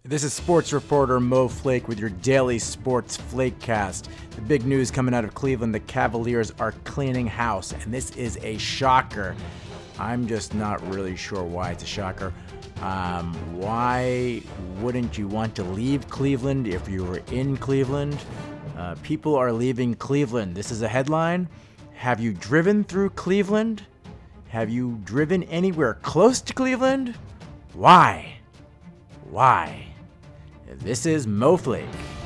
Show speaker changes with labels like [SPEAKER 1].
[SPEAKER 1] This is sports reporter Mo Flake with your daily sports FlakeCast. The big news coming out of Cleveland, the Cavaliers are cleaning house, and this is a shocker. I'm just not really sure why it's a shocker. Why wouldn't you want to leave Cleveland if you were in Cleveland? People are leaving Cleveland. This is a headline. Have you driven through Cleveland? Have you driven anywhere close to Cleveland? Why? This is Mo Flake.